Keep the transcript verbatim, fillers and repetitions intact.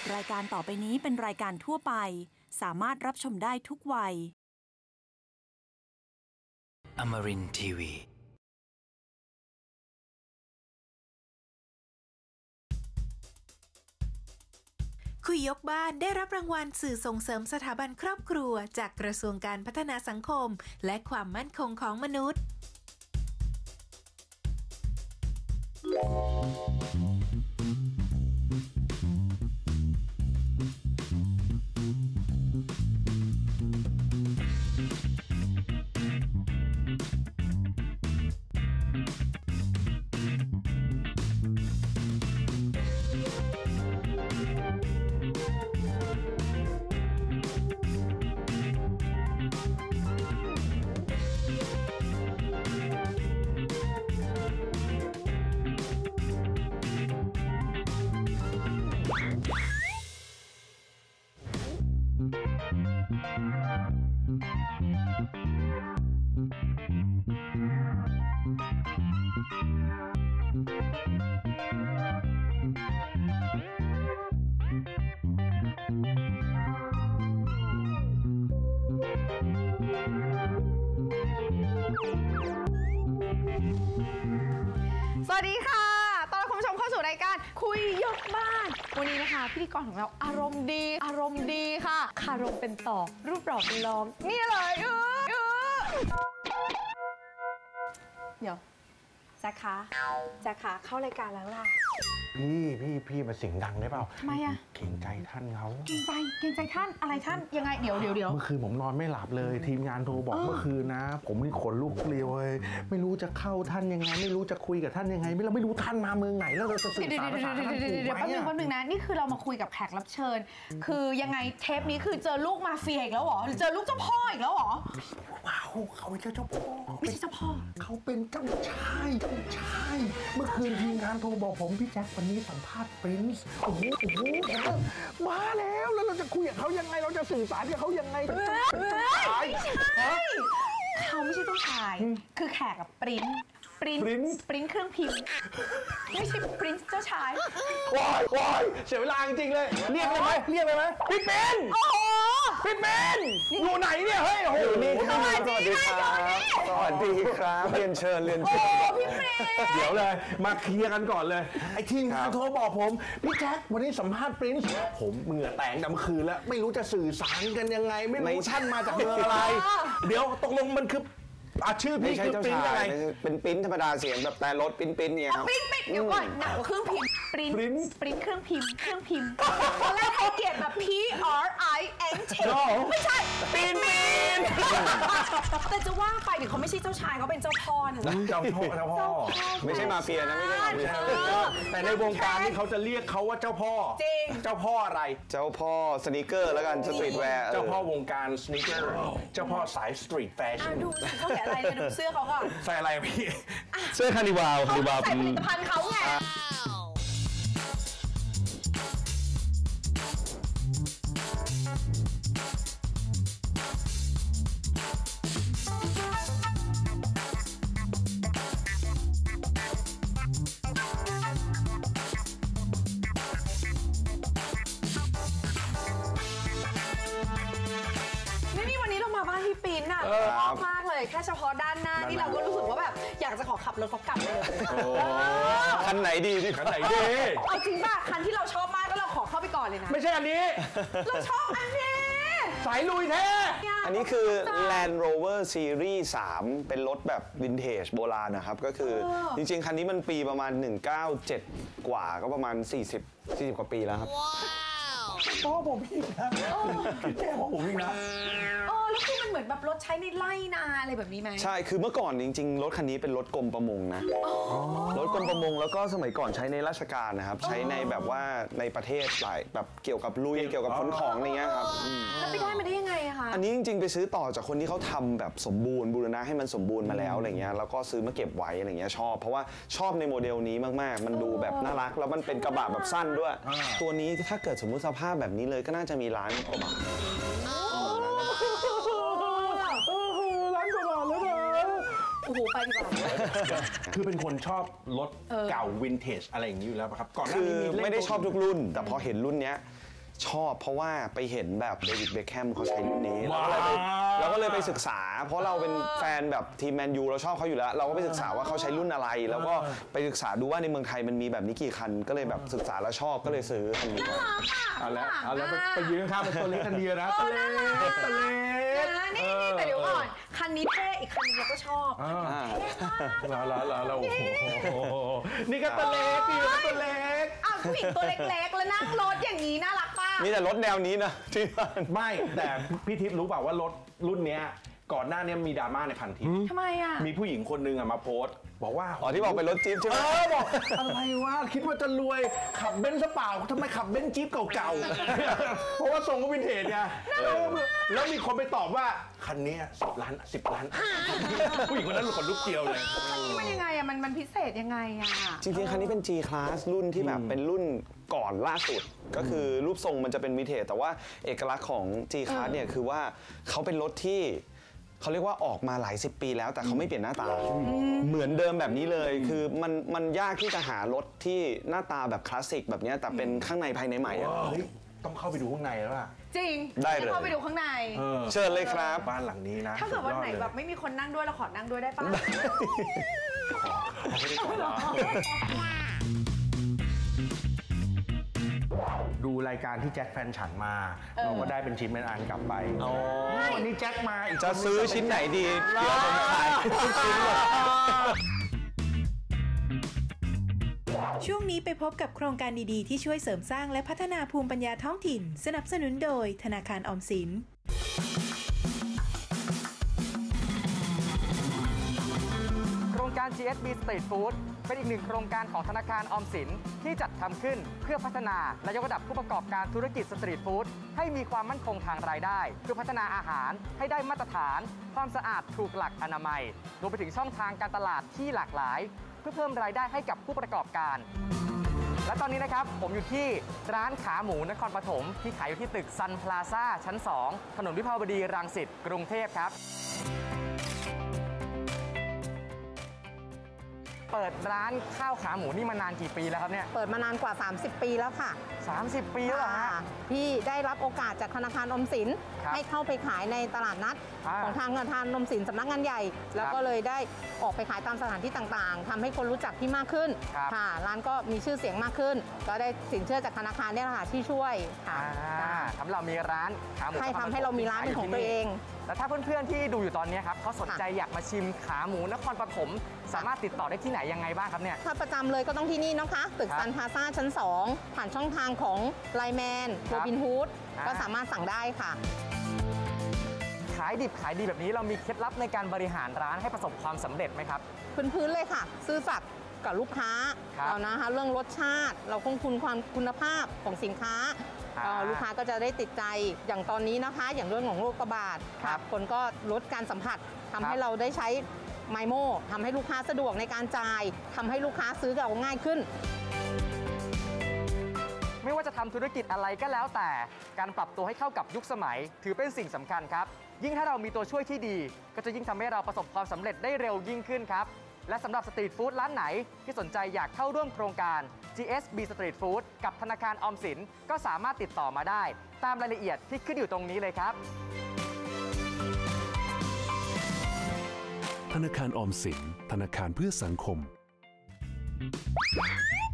รายการต่อไปนี้เป็นรายการทั่วไปสามารถรับชมได้ทุกวัย Amarin ที วีคุยยกบ้านได้รับรางวัลสื่อส่งเสริมสถาบันครอบครัวจากกระทรวงการพัฒนาสังคมและความมั่นคงของมนุษย์สวัสดีค่ะต้อนรับคุณผู้ชมเข้าสู่รายการคุยยกบ้านวันนี้นะคะพิธีกรของเราอารมณ์ดีอารมณ์ดีค่ะคารมเป็นต่อรูปหล่อเป็นรองนี่เลยเออเออเดี๋ยวแจ็คคะแจ็คคะเข้ารายการแล้วล่ะพี่พี่พี่มาเสียงดังได้เปล่าทำไมอะเกรงใจท่านเขาเกรงใจเกรงใจท่านอะไรท่านยังไงเดี๋ยวเดี๋ยวเดี๋ยวเมื่อคืนผมนอนไม่หลับเลยทีมงานโทรบอกเมื่อคืนนะผมมีขนลุกเกลียวเลยไม่รู้จะเข้าท่านยังไงไม่รู้จะคุยกับท่านยังไงไม่เราไม่รู้ท่านมาเมืองไหนแล้วเราจะสื่อสารภาษาท่านถูกไหมเดี๋ยวแป๊บนึงแป๊บนึงนะนี่คือเรามาคุยกับแขกรับเชิญคือยังไงเทปนี้คือเจอลูกมาเฟียอีกแล้วหรอหรือเจอลูกเจ้าพ่ออีกแล้วหรอว้าวเขาเป็นเจ้าพ่อไม่ใช่เจ้าพ่อเขาเป็นเจ้าชายเจ้าชายเมื่อคืนทีมงานโทรบอกผมพี่แจ็ควันนี้สัมภาษณ์ปรินซ์โอ้โหโอ้โหมาแล้วแล้วเราจะคุยกับเขายังไงเราจะสื่อสารกับเขายังไงไม่ใช่เขาไม่ใช่เจ้าชายคือแขกกับปรินซ์ปรินซ์ปรินซ์เครื่องพิมพ์ไม่ใช่ปรินซ์เจ้าชายว้ายว้ายเสียเวลาจริงๆเลยเรียกเลยไหมเรียกเลยไหมพี่เป็นโอ้โหพี่เป็นอยู่ไหนเนี่ยเฮ้ยโอ้โหนี่สวัสดีค่ะสวัสดีครับเรียนเชิญเรียนเชิญพี่เป็นเดี๋ยวเลยมาเคลียร์กันก่อนเลยไอ้ทีมงานโทรบอกผมพี่แจ็ควันนี้สัมภาษณ์ปรินซ์ผมเหงื่อแตกดำคืนแล้วไม่รู้จะสื่อสารกันยังไงไม่รู้ท่านมาจากเมืองอะไรเดี๋ยวตกลงมันคืออาชื่อพี่คือปริ้นอะไรเป็นปริ้นธรรมดาเสียงแบบแต่รถปริ้นปริ้นเนี่ยครับปริ้นปริ้นเดี๋ยวก่อนหนักกว่าเครื่องพิมพ์ปริ้นปริ้นเครื่องพิมพ์เครื่องพิมพ์ตอนแรกให้เกียรติแบบ P R I N T ไม่ใช่ปริ้นปริ้นแต่จะว่าไปเดี๋ยวเขาไม่ใช่เจ้าชายเขาเป็นเจ้าพ่อนะเจ้าพ่อเจ้าพ่อไม่ใช่มาเฟียนะไม่ใช่มาเฟียแต่ในวงการนี่เขาจะเรียกเขาว่าเจ้าพ่อจริงเจ้าพ่ออะไรเจ้าพ่อสนีกเกอร์แล้วกันสตรีทแวร์เจ้าพ่อวงการสนีกเกอร์เจ้าพ่อสายสตรีทแฟชั่นดูเขาใส่อะไรดูเสื้อเขาก่อนใส่อะไรพี่เสื้อคานิวาลคานิวาลใส่ผลิตภัณฑ์เขาไงชอบมากเลยแค่เฉพาะด้านหน้านี่เราก็รู้สึกว่าแบบอยากจะขอขับรถเขากลับเลยคันไหนดีสิคันไหนดีเอาจริงป่ะคันที่เราชอบมากก็เราขอเข้าไปก่อนเลยนะไม่ใช่อันนี้เราชอบอันนี้สายลุยแท้อันนี้คือ Land Rover Series สามเป็นรถแบบวินเทจโบราณนะครับก็คือจริงๆคันนี้มันปีประมาณหนึ่งเก้าเจ็ดกว่าก็ประมาณสี่สิบ สี่สิบกว่าปีแล้วครับพ่อผมอีกนะแจ้พ่อผมอีกนะเออแล้วคือมันเหมือนแบบรถใช้ในไร่นาอะไรแบบนี้ไหมใช่คือเมื่อก่อนจริงๆรถคันนี้เป็นรถกรมประมงนะรถกรมประมงแล้วก็สมัยก่อนใช้ในราชการนะครับใช้ในแบบว่าในประเทศหลายแบบเกี่ยวกับลุยเกี่ยวกับขนของอะไรเงี้ยครับแล้วไปได้มาได้ยังไงอะคะอันนี้จริงๆไปซื้อต่อจากคนที่เขาทำแบบสมบูรณ์บูรณะให้มันสมบูรณ์มาแล้วอะไรเงี้ยแล้วก็ซื้อมาเก็บไว้อะไรเงี้ยชอบเพราะว่าชอบในโมเดลนี้มากๆมันดูแบบน่ารักแล้วมันเป็นกระบะแบบสั้นด้วยตัวนี้ถ้าเกิดสมมุติสภาพแบบนี้เลยก็น่าจะมีล้านกว่าบาทร้านกว่าบาทแล้วนะโอ้โหไปดีกว่าคือเป็นคนชอบรถเก่าวินเทจอะไรอย่างนี้อยู่แล้วครับก่อนหน้านี้ไม่ได้ชอบทุกรุ่นแต่พอเห็นรุ่นเนี้ยชอบเพราะว่าไปเห็นแบบเดวิดเบคแฮมเขาใช้รุ่นนี้เราก็เลยไปเราก็เลยไปศึกษา เพราะเราเป็นแฟนแบบทีมแมนยูเราชอบเขาอยู่แล้วเราก็ไปศึกษาว่าเขาใช้รุ่นอะไรแล้วก็ไปศึกษาดูว่าในเมืองไทยมันมีแบบนี้กี่คันก็เลยแบบศึกษาแล้วชอบก็เลยซื้อคันนี้เอาแล้วเอาแล้วไปยืนข้างเป็นตัวเล็กคันเดียวนะตัวเล็กตัวเล็กนี่แต่เดี๋ยวก่อนคันนี้เท่อีกคันนึงเราก็ชอบแล้วแล้วแล้วแล้วโอ้โหนี่ก็ตัวเล็กนี่ก็ตัวเล็กอ้าวผู้หญิงตัวเล็กๆแล้วนั่งรถอย่างนี้น่ารักป่ะมีแต่รถแนวนี้นะที่บ้านไม่แต่พี่ทิพย์รู้เปล่าว่ารถรุ่นเนี้ยก่อนหน้านี้มีดราม่าในพันทิปทำไมอ่ะมีผู้หญิงคนนึงอะมาโพสต์บอกว่าอ๋อที่บอกเป็นรถจี๊ปใช่ไหมเออบอกอะไรวะคิดว่าจะรวยขับเบนซ์เปล่าทำไมขับเบนซ์จี๊ปเก่าๆ เพราะว่าทรงก็วินเทจไงแล้วมีคนไปตอบว่าคันนี้สิบล้านสิบล้านผู้หญิงคนนั้นขนลุกเกลียวเลยคันนี้มันยังไงอ่ะมันมันพิเศษยังไงอ่ะจริงๆ คันนี้เป็น G Class รุ่นที่แบบเป็นรุ่นก่อนล่าสุด ก็คือรูปทรงมันจะเป็นวินเทจแต่ว่าเอกลักษณ์ของ G Class เนี่ยคือว่าเขาเป็นรถที่เขาเรียกว่าออกมาหลายสิบปีแล้วแต่เขาไม่เปลี่ยนหน้าตา เหมือนเดิมแบบนี้เลย คือมันมันยากที่จะหารถที่หน้าตาแบบคลาสสิกแบบนี้แต่เป็นข้างในภายในใหม่อะเฮ้ยต้องเข้าไปดูข้างในแล้วล่ะจริงได้เลยจะเข้าไปดูข้างในเชิญเลยครับบ้านหลังนี้นะถ้าเกิดวันไหนแบบไม่มีคนนั่งด้วยเราขอนั่งด้วยได้ปะดูรายการที่แจ็คแฟนฉันมาเราก็ได้เป็นชิ้นเป็นอันกลับไปวันนี้แจ็คมาอีกจะซื้อชิ้นไหนดี เดี๋ยวผมขายทุกชิ้นเลยช่วงนี้ไปพบกับโครงการดีๆที่ช่วยเสริมสร้างและพัฒนาภูมิปัญญาท้องถิ่นสนับสนุนโดยธนาคารออมสินโครงการ จี เอส บี Street Food เป็นอีกหนึ่งโครงการของธนาคารออมสินที่จัดทำขึ้นเพื่อพัฒนาและยกระดับผู้ประกอบการธุรกิจสตรีทฟู้ดให้มีความมั่นคงทางรายได้เพื่อพัฒนาอาหารให้ได้มาตรฐานความสะอาดถูกหลักอนามัยรวมไปถึงช่องทางการตลาดที่หลากหลายเพื่อเพิ่มรายได้ให้กับผู้ประกอบการและตอนนี้นะครับผมอยู่ที่ร้านขาหมูนครปฐมที่ขายอยู่ที่ตึกซันพลาซ่าชั้นสองถนนวิภาวดีรังสิตกรุงเทพครับเปิดร้านข้าวขาหมูนี่มานานกี่ปีแล้วครับเนี่ยเปิดมานานกว่าสามสิบปีแล้วค่ะสามสิบปีแล้วเหรอฮะพี่ได้รับโอกาสจากธนาคารออมสินให้เข้าไปขายในตลาดนัดของทางธนาคารออมสินสำนักงานใหญ่แล้วก็เลยได้ออกไปขายตามสถานที่ต่างๆทำให้คนรู้จักที่มากขึ้นค่ะร้านก็มีชื่อเสียงมากขึ้นก็ได้สินเชื่อจากธนาคารเนี่ยแหละค่ะที่ช่วยค่ะทำเรามีร้านขาหมูให้ทำให้เรามีร้านเป็นของตัวเองแล้วถ้าเพื่อนๆที่ดูอยู่ตอนนี้ครับเขาสนใจอยากมาชิมขาหมูนครปฐมสามารถติดต่อได้ที่ไหนยังไงบ้างครับเนี่ยถ้าประจำเลยก็ต้องที่นี่นะคะตึกซันพลาซ่าชั้นสองผ่านช่องทางของไลน์แมนโรบินฮูดก็สามารถสั่งได้ค่ะขายดิบขายดีแบบนี้เรามีเคล็ดลับในการบริหารร้านให้ประสบความสำเร็จไหมครับพื้นๆเลยค่ะซื่อสัตย์กับลูกค้าเรานะคะเรื่องรสชาติเราคงคุณความคุณภาพของสินค้าลูกค้าก็จะได้ติดใจอย่างตอนนี้นะคะอย่างเรื่องของโรคระบาดคนก็ลดการสัมผัสทำให้เราได้ใช้ไมโมทำให้ลูกค้าสะดวกในการจ่ายทำให้ลูกค้าซื้อเราง่ายขึ้นไม่ว่าจะทำธุรกิจอะไรก็แล้วแต่การปรับตัวให้เข้ากับยุคสมัยถือเป็นสิ่งสำคัญครับยิ่งถ้าเรามีตัวช่วยที่ดีก็จะยิ่งทำให้เราประสบความสำเร็จได้เร็วยิ่งขึ้นครับและสำหรับสตรีทฟู้ดร้านไหนที่สนใจอยากเข้าร่วมโครงการ จี เอส บี Street Food กับธนาคารออมสินก็สามารถติดต่อมาได้ตามรายละเอียดที่ขึ้นอยู่ตรงนี้เลยครับธนาคารออมสินธนาคารเพื่อสังคม